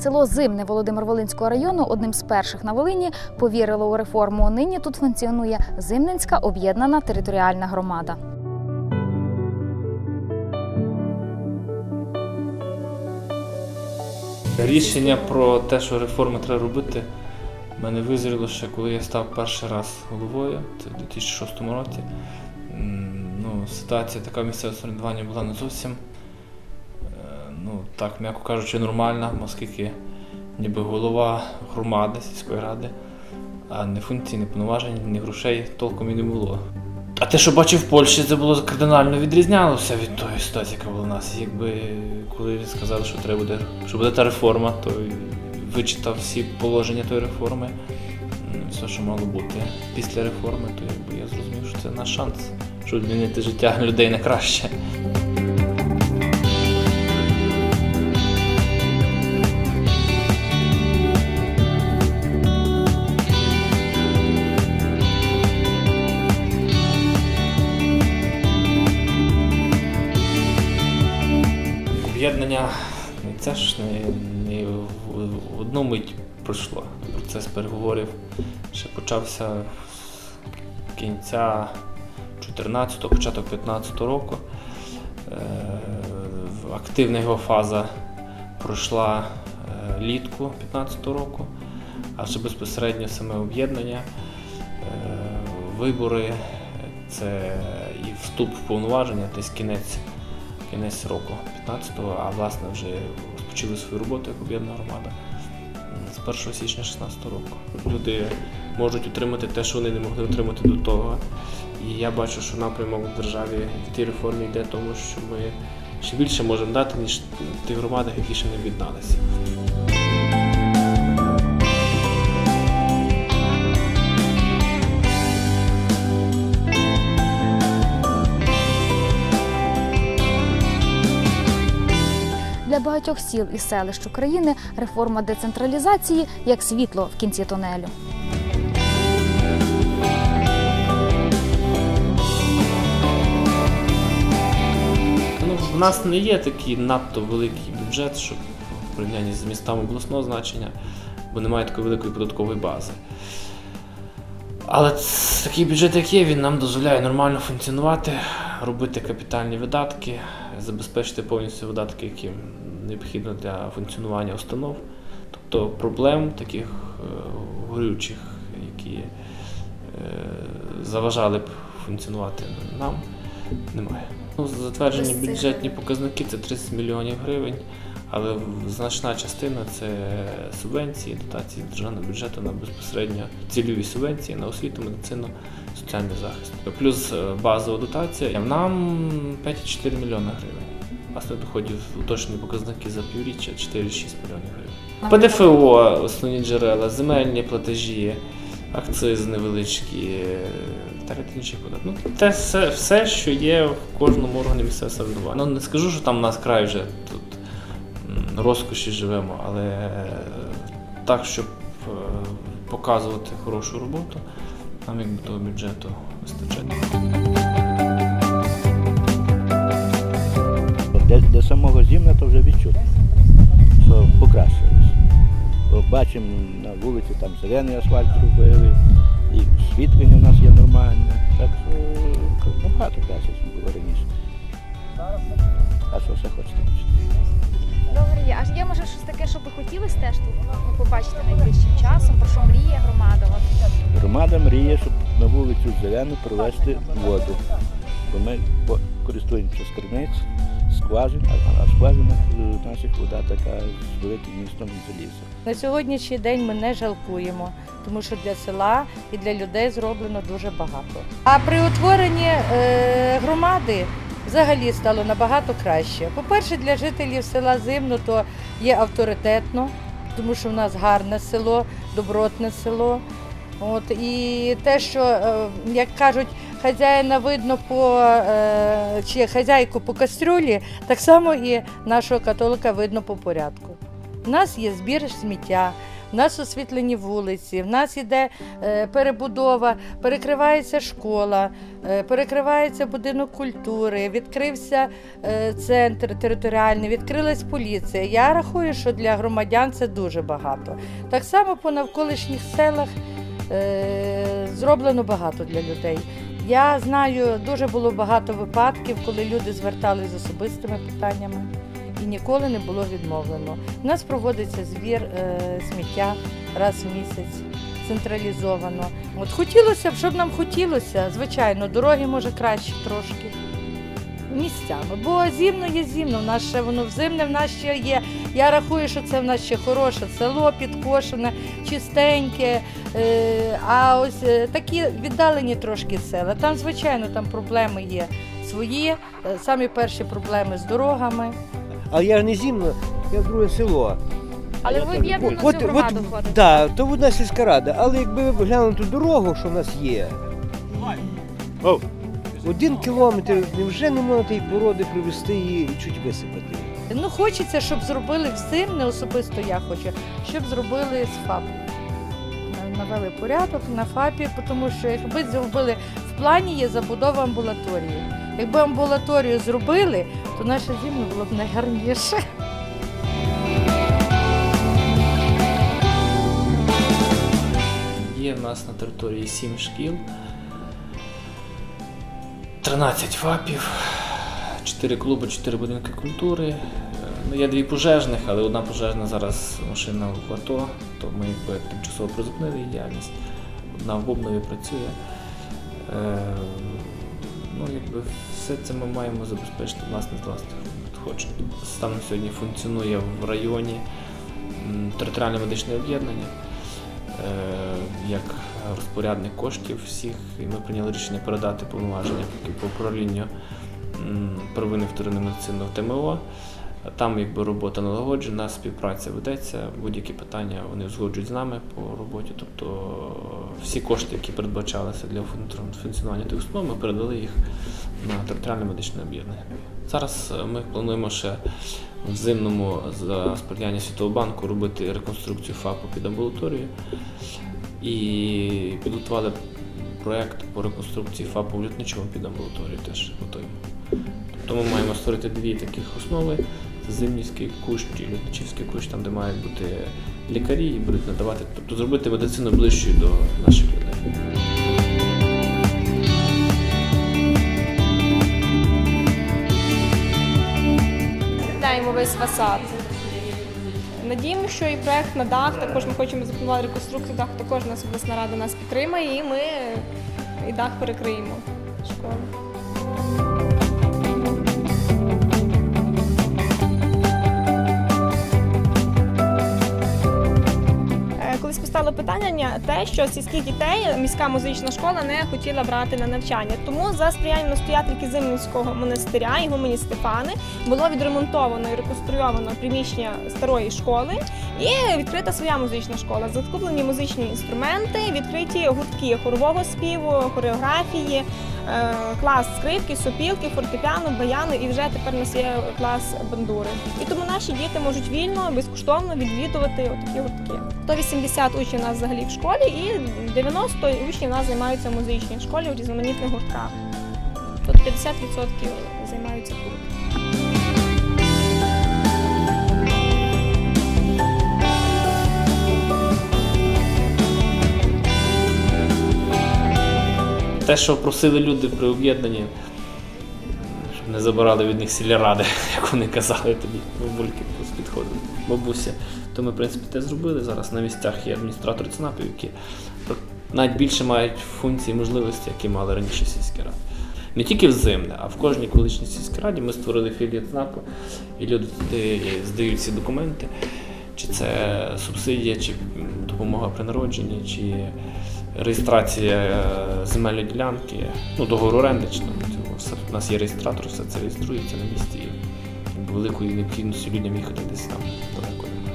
Село Зимне Володимир-Волинського району одним з перших на Волині повірило у реформу. Нині тут функціонує Зимненська об'єднана територіальна громада. Рішення про те, що реформи треба робити, в мене визріло ще, коли я став перший раз головою, це в 2006 році. Ситуація така місцевого самоврядування була не зовсім, так, м'яко кажучи, нормальна, оскільки ніби голова громади, сільської ради, а ні функцій, ні повноважень, ні грошей толком і не було. А те, що бачив в Польщі, це було кардинально відрізнялося від тої ситуації, яка була в нас. Якби коли сказали, що треба буде, що буде та реформа, то вичитав всі положення тої реформи, все, що мало бути після реформи, то я зрозумів, що це наш шанс, щоб змінити життя людей на краще. Об'єднання це ж не в одну мить пройшло. Процес переговорів ще почався з кінця 14-го, початок 15-го року. Активна його фаза пройшла літку 15-го року, а вже безпосередньо саме об'єднання, вибори, це і вступ в повноваження, десь кінець року 15-го, а власне вже розпочали свою роботу як об'єднана громада з 1 січня 16-го року. Люди можуть отримати те, що вони не могли отримати до того. І я бачу, що напрямок в державі в тій реформі йде тому, що ми ще більше можемо дати, ніж в тих громадах, які ще не об'єдналися. Для багатьох сіл і селищ України реформа децентралізації як світло в кінці тунелю. У нас не є такий надто великий бюджет, щоб в порівнянні з містами обласного значення, бо немає такої великої податкової бази. Але такий бюджет, як є, він нам дозволяє нормально функціонувати, робити капітальні видатки, забезпечити повністю видатки, які необхідно для функціонування установ. Тобто проблем таких горючих, які заважали б функціонувати нам, немає. Затверджені бюджетні показники – це 30 мільйонів гривень, але значна частина – це субвенції, дотації державного бюджету на безпосередньо цільові субвенції на освіту, медицину, соціальний захист. Плюс базова дотація. Нам 5,4 мільйона гривень. Власне, доходів уточнені показники за півріччя 4,6 мільйонів гривень. ПДФО – основні джерела, земельні платежі, акцизи невеличкі, та інші податки. Те все, що є в кожному органі місцевого самоврядування. Не скажу, що там у нас край вже тут розкоші живемо, але так, щоб показувати хорошу роботу, нам якби того бюджету вистачає. Для самого Зимна то вже відчутно, що покращилось. Бачимо, на вулиці там зелений асфальт зробили, і освітлення в нас є нормальне, так що набагато краще, ніж було раніше. А що ще хочете бачити? Добре, а є, може, щось таке, що би хотілося теж тут побачити найближчим часом, про що мріє громада? Громада мріє, щоб на вулицю Зелену провести воду, бо ми користуємося з криниць, скважин, а скважина наших вода така з великим містом заліза. На сьогоднішній день ми не жалкуємо, тому що для села і для людей зроблено дуже багато. А при утворенні громади взагалі стало набагато краще. По-перше, для жителів села Зимно то є авторитетно, тому що в нас гарне село, добротне село. І те, що, як кажуть, хазяїна видно чи хазяйку по кастрюлі, так само і нашого католика видно по порядку. У нас є збір сміття, в нас освітлені вулиці, в нас іде перебудова, перекривається школа, перекривається будинок культури, відкрився центр територіальний, відкрилась поліція. Я рахую, що для громадян це дуже багато. Так само по навколишніх селах зроблено багато для людей. Я знаю, дуже було багато випадків, коли люди звертались з особистими питаннями і ніколи не було відмовлено. У нас проводиться збір сміття раз в місяць, централізовано. От хотілося б, щоб нам хотілося, звичайно, дороги може краще трошки місцями, бо зимно є зимно, в нас ще воно взимне, в нас ще є. Я рахую, що це в нас ще хороше село, підкошене, чистеньке, а ось такі віддалені трошки села. Там, звичайно, там проблеми є свої, самі перші проблеми з дорогами. Але я ж не зимно, я в друге село. Але ви об'єднано в цю громаду входите? Так, то одна сільська рада, але якби ви глянули ту дорогу, що в нас є, 1 кілометр, невже не можна тієї породи привезти її і чуть висипати? Ну, хочеться, щоб зробили всім, не особисто я хочу, щоб зробили з ФАП. Навели порядок на ФАПі, тому що якби зробили, в плані є забудова амбулаторії. Якби амбулаторію зробили, то наше зимно було б найгарніше. Є в нас на території 7 шкіл, 13 ФАПів, 4 клуби, 4 будинки культури. Є 2 пожежних, але одна пожежна зараз машина в АТО, то ми якби тимчасово призупинили її діяльність. Одна в Бубнові працює. Якби все це ми маємо забезпечити власне з власних надходжень. Станом сьогодні функціонує в районі територіальне медичне об'єднання як розпорядник коштів всіх, і ми прийняли рішення передати повноваження по управлінню первинної вторинної медицини в ТМО. Там якби робота налагоджена, співпраця ведеться, будь-які питання вони узгоджують з нами по роботі. Тобто всі кошти, які передбачалися для функціонування тих установ, ми передали їх на територіальне медичне об'єднання. Зараз ми плануємо ще в зимному за сприяння Світового банку робити реконструкцію ФАПу під амбулаторію і підготували проєкт по реконструкції ФАПу в Лютничому під амбулаторію, теж готуємо. Тобто ми маємо створити 2 таких основи. Це Зимнівський кущ і Лютничівський кущ, там де мають бути лікарі і будуть надавати, тобто зробити медицину ближчою до наших людей. Даємо весь фасад. Надіємо, що і проєкт на дах, також ми хочемо запланувати реконструкцію даху, також нас обласна рада нас підтримає і ми і дах перекриємо школу. Колись постало питання те, що сільських дітей міська музична школа не хотіла брати на навчання. Тому за сприянням настоятельки Зимнівського монастиря Ігумені Стефани було відремонтовано і реконструйовано приміщення старої школи і відкрита своя музична школа. Закуплені музичні інструменти, відкриті гуртки хорового співу, хореографії, клас скрипки, сопілки, фортепіано, баяну і вже тепер у нас є клас бандури. І тому наші діти можуть вільно, безкоштовно відвідувати такі гуртки. 180 учнів у нас взагалі в школі і 90 учнів у нас займаються в музичній школі у різноманітних гуртках. Тут 50% займаються тут. Те, що просили люди при об'єднанні, щоб не забирали від них сільради, як вони казали тоді, бабульки підходили, бабуся. То ми, в принципі, те зробили. Зараз на місцях є адміністратори ЦНАПів, які навіть більше мають функції і можливості, які мали раніше сільські ради. Не тільки в Зимне, а в кожній колишній сільській раді ми створили філію ЦНАПу, і люди туди здають всі документи, чи це субсидія, чи допомога при народженні, чи реєстрація земельної ділянки, договору оренди, чи все. У нас є реєстратор, все це реєструється на місці. І великої необхідності людям їхати десь там далеко немає.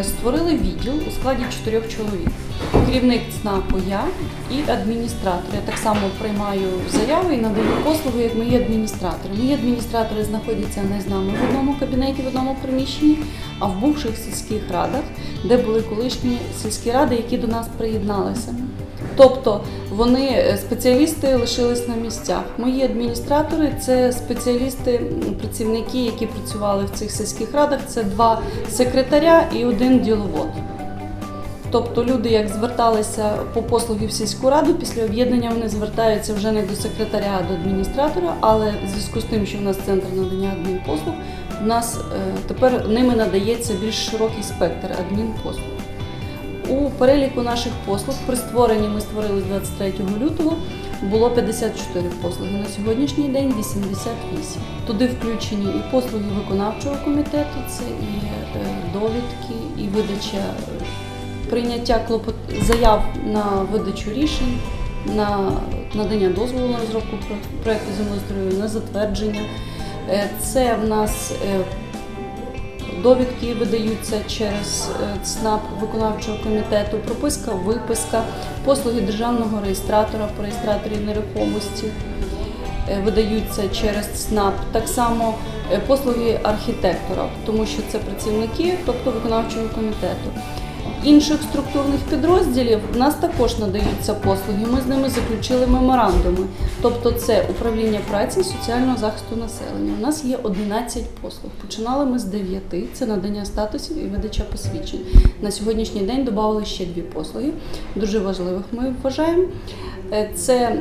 створили відділ у складі 4 чоловік. Керівник ЦНАПу я і адміністратор. Я так само приймаю заяви і надаю послуги, як мої адміністратори. Мої адміністратори знаходяться не з нами в одному кабінеті, в одному приміщенні, а в бувших сільських радах, де були колишні сільські ради, які до нас приєдналися. Тобто вони, спеціалісти, лишились на місцях. Мої адміністратори – це спеціалісти, працівники, які працювали в цих сільських радах. Це 2 секретаря і 1 діловод. Тобто люди, як зверталися по послуги в сільську раду, після об'єднання вони звертаються вже не до секретаря, а до адміністратора, але в зв'язку з тим, що в нас центр надання адмінпослуг, у нас тепер ними надається більш широкий спектр адмінпослуг. У переліку наших послуг при створенні, ми створили 23 лютого, було 54 послуги. На сьогоднішній день 88. Туди включені і послуги виконавчого комітету, це і довідки, і видача, прийняття заяв на видачу рішень, на надання дозволу на розробку проєкту землеустрою, на затвердження. Це в нас довідки видаються через ЦНАП виконавчого комітету, прописка, виписка, послуги державного реєстратора по реєстраторі нерухомості видаються через ЦНАП. Так само послуги архітектора, тому що це працівники, тобто виконавчого комітету. Інших структурних підрозділів в нас також надаються послуги, ми з ними заключили меморандуми. Тобто це управління праці і соціального захисту населення. У нас є 11 послуг. Починали ми з 9, це надання статусів і видача посвідчень. На сьогоднішній день додали ще 2 послуги, дуже важливих ми вважаємо. Це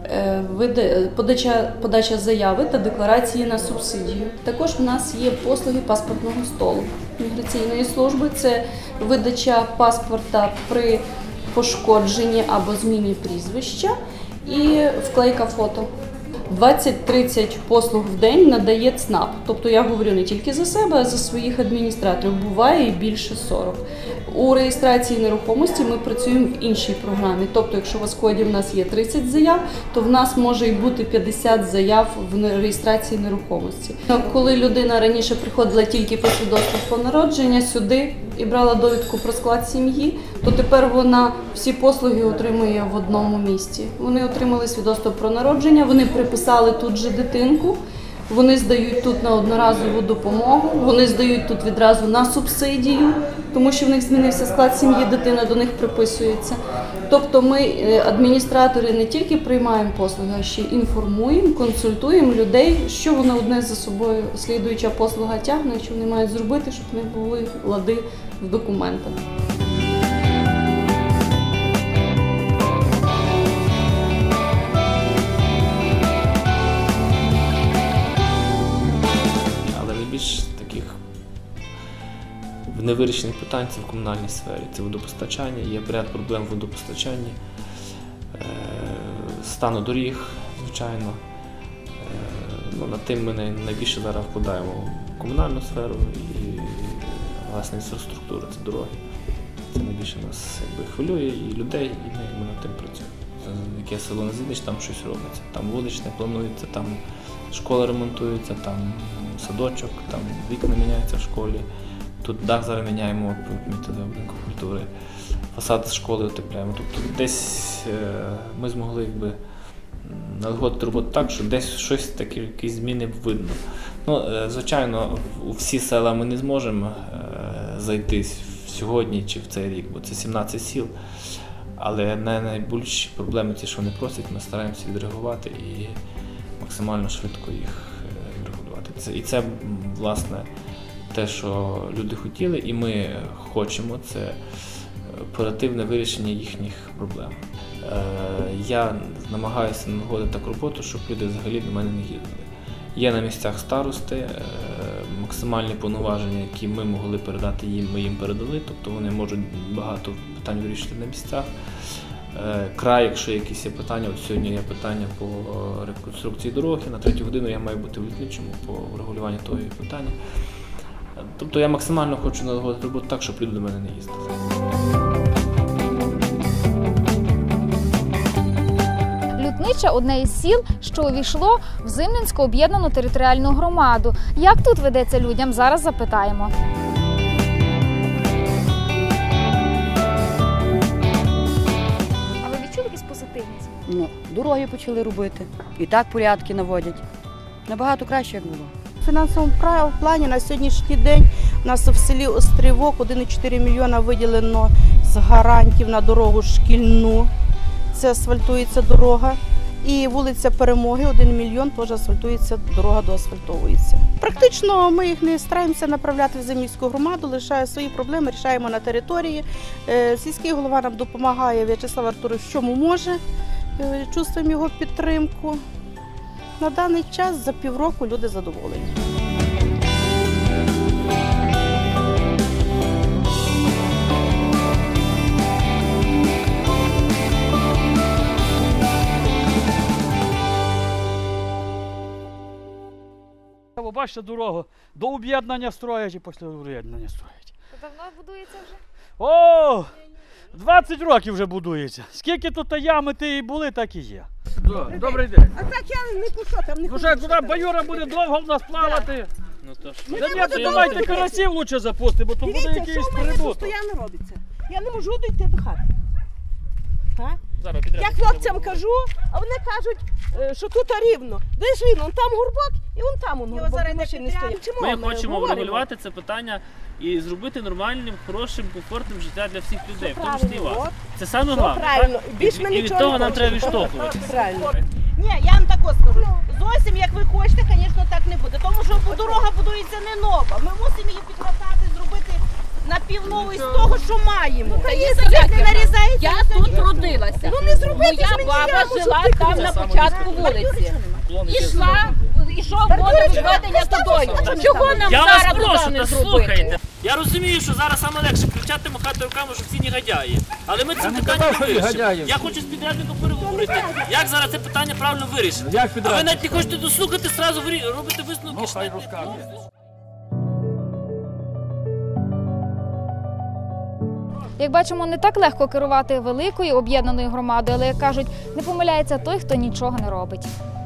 подача заяви та декларації на субсидію. Також в нас є послуги паспортного столу міграційної служби. Це видача паспорта при пошкодженні або зміні прізвища і вклейка фото. 20-30 послуг в день надає ЦНАП. Тобто я говорю не тільки за себе, а за своїх адміністраторів. Буває і більше 40. У реєстрації нерухомості ми працюємо в іншій програмі. Тобто, якщо в Аскоді в нас є 30 заяв, то в нас може і бути 50 заяв в реєстрації нерухомості. Коли людина раніше приходила тільки по свідоцтву про народження сюди і брала довідку про склад сім'ї, то тепер вона всі послуги отримує в одному місці. Вони отримали свідоцтво про народження, вони приписали тут же дитинку, вони здають тут на одноразову допомогу, вони здають тут відразу на субсидію, тому що в них змінився склад сім'ї, дитина до них приписується. Тобто ми, адміністратори, не тільки приймаємо послуги, а ще інформуємо, консультуємо людей, що воно одне за собою слідуюча послуга тягне, що вони мають зробити, щоб не були лади в документах. Більш таких невирішених питань це в комунальній сфері, це водопостачання, є ряд проблем в водопостачанні, стану доріг, звичайно. Над тим ми найбільше зараз вкладаємо в комунальну сферу і, власне, інфраструктуру, це дороги. Це найбільше нас хвилює і людей, і ми над тим працюємо. Яке село не зійдеш, там щось робиться, там вуличне планується, там школа ремонтується, там садочок, там вікна міняються в школі. Тут дах зараз міняємо, методом культури, фасад школи утепляємо. Тобто десь ми змогли налагодити роботу так, що десь щось таке, якісь зміни видно. Звичайно, у всі села ми не зможемо зайти сьогодні чи в цей рік, бо це 17 сіл. Але найбільші проблеми ті, що вони просять, ми стараємося відреагувати і максимально швидко їх відрегулювати. І це, власне, те, що люди хотіли, і ми хочемо, це оперативне вирішення їхніх проблем. Я намагаюся налагодити таку роботу, щоб люди взагалі до мене не їздили. Є на місцях старости, максимальні повноваження, які ми могли передати їм, ми їм передали, тобто вони можуть багато питань вирішити на місцях. Край, якщо якісь є питання, от сьогодні є питання по реконструкції дороги, на 3 годину я маю бути в Літничому по врегулюванню того питання. Тобто я максимально хочу налагодити роботу так, щоб люди до мене не їздили. Лютнича – одне із сіл, що увійшло в Зимненську об'єднану територіальну громаду. Як тут ведеться людям, зараз запитаємо. Ну, дороги почали робити, і так порядки наводять. Набагато краще, як було. В фінансовому плані на сьогоднішній день у нас в селі Острівок 1,4 мільйона виділено з гарантів на дорогу шкільну. Це асфальтується дорога. І вулиця Перемоги 1 мільйон теж асфальтується, дорога доасфальтовується. Практично ми їх не стараємося направляти в Зимнівську громаду, лише свої проблеми рішаємо на території. Сільський голова нам допомагає, В'ячеслав Артурович, в чому може, чувствуємо його підтримку. На даний час за півроку люди задоволені. Ви бачите дорогу, до об'єднання строять і після об'єднання строять. Давно будується вже? О, 20 років вже будується. Скільки тут ями і були, так і є. Добрий день. А так я не пушу, там не Вже куди баюра буде довго в нас плавати. Ну то ж. Давайте карасів лучше запустимо, бо то буде якийсь прибуток. постійно робиться. Я не можу дійти до хати. Зараз Я хлопцям кажу, а вони кажуть, що тут рівно. Де ж рівно? Там горбок і вон там горбок. Машини стоять. Ми хочемо врегулювати це питання і зробити нормальним, хорошим, комфортним життя для всіх людей, в тому числі і вас. Це саме головне. Правильно. І від того нам треба відштовхуватися. Правильно. Ні, я вам тако скажу. Зовсім як ви хочете, звісно, так не буде. Тому що дорога будується не нова. Ми мусимо її підлатати, зробити напівновий з того, що маємо. Не нарізається. Я тут родилася. Ну не зробити. Моя баба жила там на початку вулиці. Ішов водовідведення водою. Чого нам Я вас зараз прошу, туди не та зробити? слухайте. Я розумію, що зараз саме легше кричати, махати руками, що всі негодяї. Але ми це питання не вирішимо. Я хочу з підрядником переговорити, як зараз це питання правильно вирішити. А ви навіть не хочете дослухати, одразу робите висновки. Як бачимо, не так легко керувати великою об'єднаною громадою, але, як кажуть, не помиляється той, хто нічого не робить.